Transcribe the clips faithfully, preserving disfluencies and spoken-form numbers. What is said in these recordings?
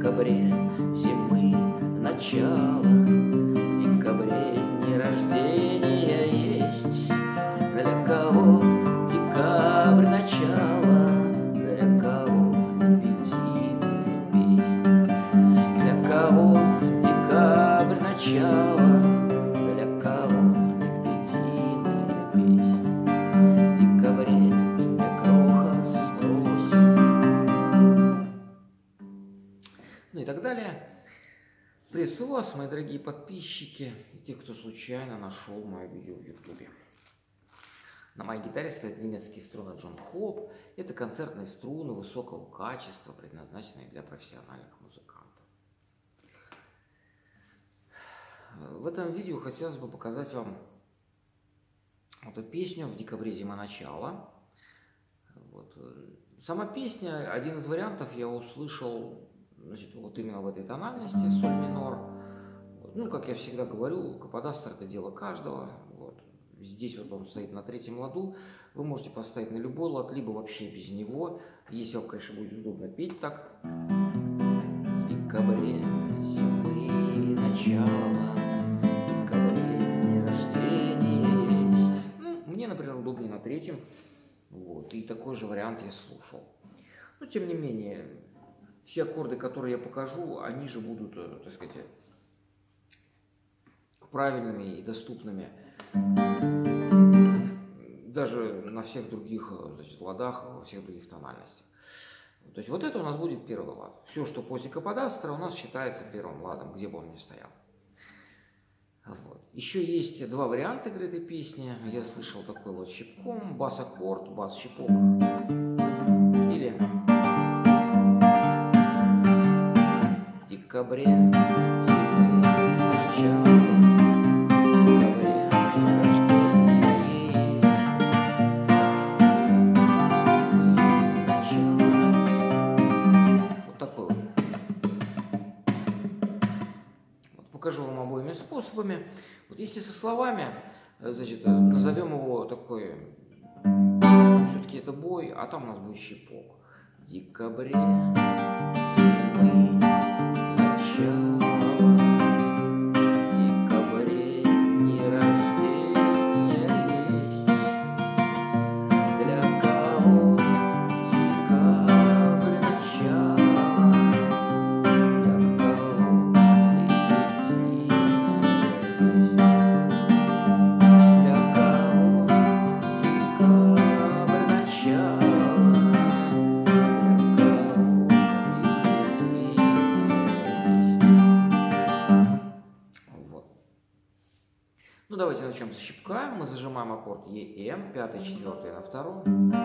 декабре зимы начало, в декабре дни рождения есть. Для кого декабрь начало, для кого лебединая песня. Для кого декабрь начало, для кого лебединая песня. В декабре меня кроха спросит. Ну и так далее. Приветствую вас, мои дорогие подписчики и те, кто случайно нашел мое видео в ютубе. На моей гитаре стоят немецкие струны Джон Хоп. Это концертные струны высокого качества, предназначенные для профессиональных музыкантов. В этом видео хотелось бы показать вам эту песню «В декабре зима начало». Вот. Сама песня, один из вариантов я услышал, значит, вот именно в этой тональности, соль минор. Вот. Ну, как я всегда говорю, каподастр — это дело каждого. Вот. Здесь вот он стоит на третьем ладу. Вы можете поставить на любой лад, либо вообще без него. Если вам, конечно, будет удобно петь так. В декабре зимы начало, в декабре дни рождения есть. Ну, мне, например, удобнее на третьем. Вот. И такой же вариант я слушал. Но, тем не менее, все аккорды, которые я покажу, они же будут, так сказать, правильными и доступными даже на всех других, значит, ладах, во всех других тональностях. То есть вот это у нас будет первый лад. Все, что после каподастра, у нас считается первым ладом, где бы он ни стоял. Вот. Еще есть два варианта игры этой песни. Я слышал такой вот щипком, бас-аккорд, бас-щипок. Или в декабре зимы начало. Покажу вам обоими способами. Вот если со словами, значит, назовем его такой, все-таки это бой, а там у нас будет щипок. В декабре зимы начало, в декабре дни рождения есть. Для кого декабрь начало, ну, давайте начнем с щипка. Мы зажимаем аккорд Е М, пятый, четвертый на втором.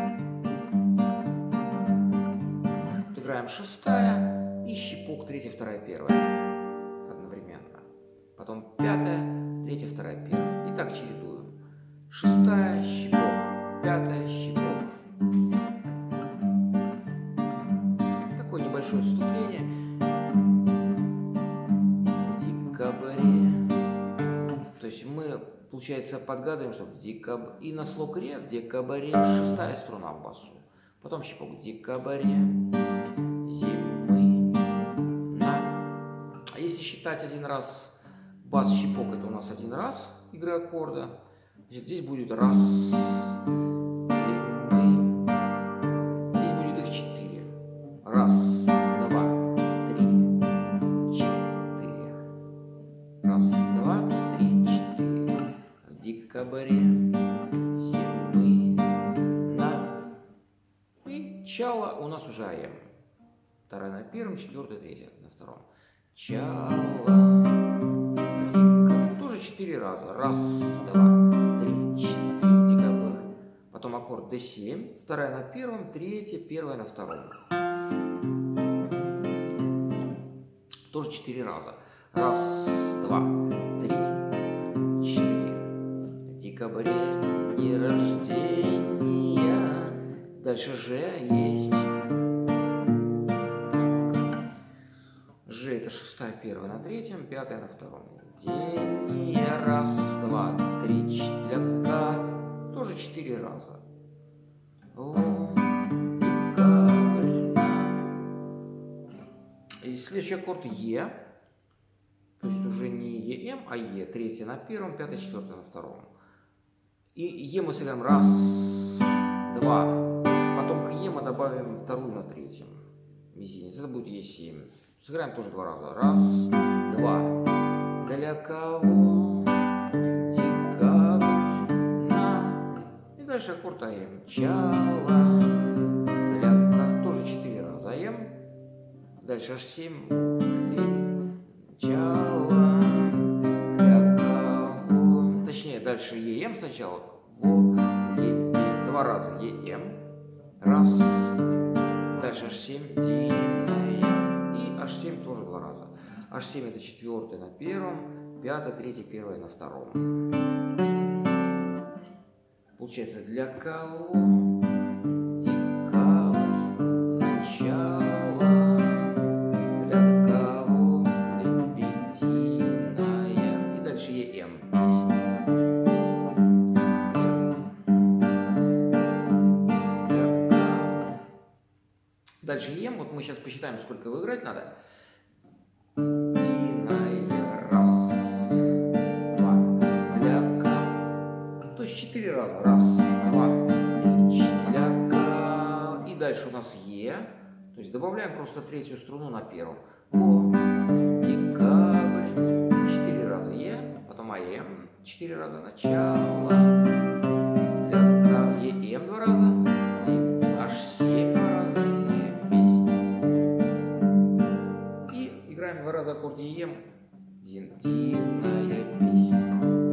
Играем шестая и щипок, третья, вторая, первая одновременно. Потом пятая, третья, вторая, первая. И так чередуем. Шестая, щипок, пятая, щипок. Такое небольшое вступление. В декабре. То есть мы, получается, подгадываем, что в декабре, и на слог ре в декабре шестая струна в басу. Потом щипок в декабре зимы на. А если считать один раз бас, щипок, это у нас один раз игры аккорда. Значит, здесь будет раз, зимы. Здесь будет их четыре. Раз, два, три, четыре. Раз, два, три, четыре. В декабре зимы на. И чало у нас уже А М. Вторая на первом, четвертая, третья на втором. Чало. Декабре. Тоже четыре раза. Раз, два, три, четыре. Декабре. Потом аккорд Д семь. Вторая на первом, третья, первая на втором. Тоже четыре раза. Раз, два, три, четыре. В декабре дни рождения. Дальше Ж есть. Ж это шестая, первая на третьем, пятая на втором. День, раз, два, три, четыре. Для К тоже четыре раза. О, декабрь. Следующий аккорд Е. То есть уже не ЕМ, а Е. Третья на первом, пятая, четвертая на втором. И Е мы сыграем раз, два. Потом к Е мы добавим вторую на третьем. Мизинец. Это будет Е семь. Сыграем тоже два раза. Раз, два. Для кого декабрь на... И дальше аккорд АМ. Чала. Для... Тоже четыре раза АМ. Дальше аж семь. Чала. Для кого... Точнее, дальше ЕМ сначала. Во, ле, два раза ЕМ. Раз. Дальше аж семь. И аж семь тоже два раза. аж семь это четвертая на первом, пятая, третья, первая на втором. Получается, для кого декабрь, начало, для кого лебединая. И дальше ЕМ песня. Дальше ЕМ, вот мы сейчас посчитаем, сколько его играть надо. Четыре раза. Раз, два, три, четыре. И дальше у нас Е. То есть добавляем просто третью струну на первом. О, декабрь. Четыре раза Е. Потом АМ. Четыре раза начало. ЕМ два раза. И аж семь два раза. Песня. И играем два раза аккорд ЕМ. Динная песня.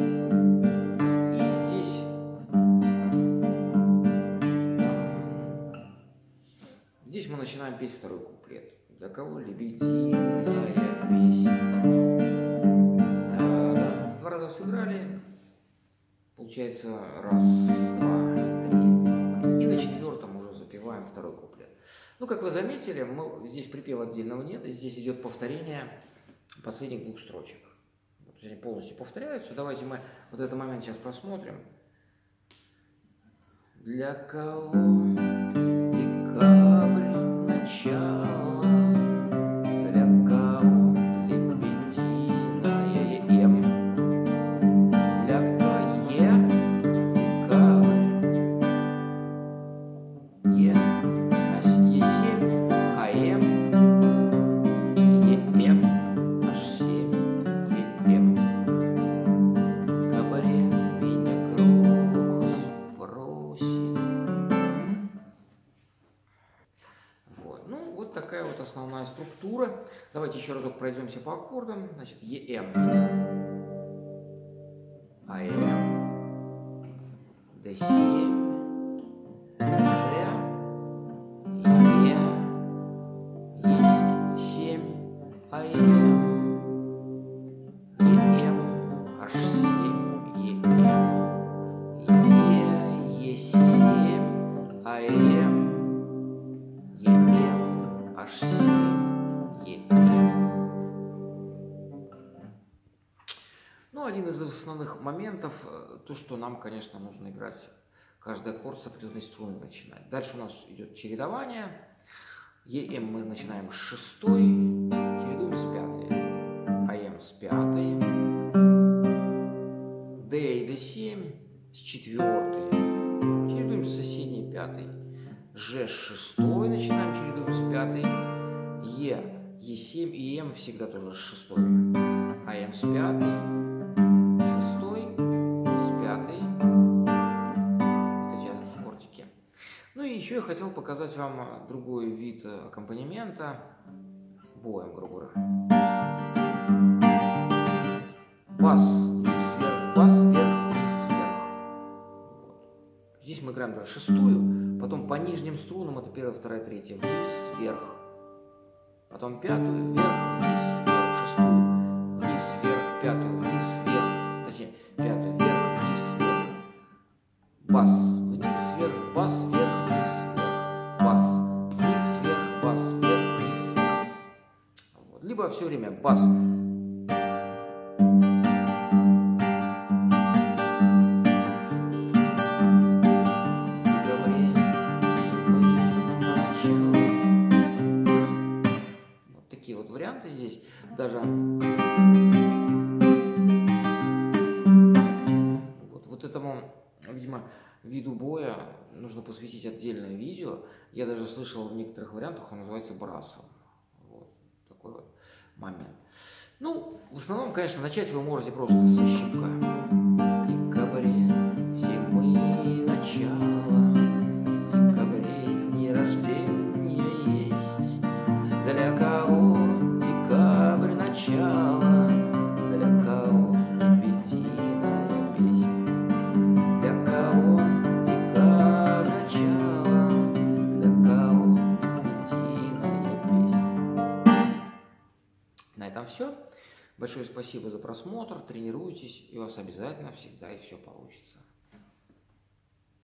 Здесь мы начинаем петь второй куплет. Для кого лебединая песня. Да, два раза сыграли. Получается раз, два, три. И на четвертом уже запеваем второй куплет. Ну, как вы заметили, мы, здесь припева отдельного нет. И здесь идет повторение последних двух строчек. Вот они полностью повторяются. Давайте мы вот этот момент сейчас просмотрим. Для кого декабрь, начало, для кого лебединая М, для кого Е, декабрь, Е, Е семь, АМ, ЕМ, аж семь, ЕМ, кабаре меня крох спросит. Вот такая вот основная структура. Давайте еще разок пройдемся по аккордам. Значит, ЕМ, АМ, Д семь, Ж, Е, Е семь, АМ, ЕМ, аж семь, ЕМ, Е, Е семь, АМ, аж семь, ЕМ. Ну, один из основных моментов, то, что нам, конечно, нужно играть каждый аккорд с определенной струны начинать. Дальше у нас идет чередование. ЕМ мы начинаем с шестой, чередуем с пятой. АМ с пятой. Д и Д семь с четвертой. Чередуем с соседней пятой. Ж с шестой начинаем, чередуем с пятой. Е, Е семь и М всегда тоже с шестой. АМ с пятой, шестой, с пятой. Вот эти аккордики. Ну и еще я хотел показать вам другой вид аккомпанемента. Боем, грубо говоря. Бас, вниз, вверх, бас, вверх, вниз, вверх. Вот. Здесь мы играем даже шестую. Потом по нижним струнам это первая, вторая, третья, вниз, вверх. Потом пятую, вверх, вниз, вверх, шестую, вниз, вверх, пятую, вниз, вверх. Точнее, пятую, вверх, вниз, вверх. Бас, вниз, вверх, бас, вверх, вниз, вверх. Бас, вниз, вверх, бас, вверх, вниз, вверх. Вот. Либо все время бас. варианты здесь. Даже вот, вот этому, видимо, виду боя нужно посвятить отдельное видео. Я даже слышал в некоторых вариантах, он называется брасом. Вот такой вот момент. Ну, в основном, конечно, начать вы можете просто со щипка. В декабре зимы начало, в декабре дни рождения есть. Для кого декабрь начало, для кого лебединая песня. Для кого декабрь начало, для кого лебединая песня. На этом все. Большое спасибо за просмотр, тренируйтесь, и у вас обязательно всегда и все получится.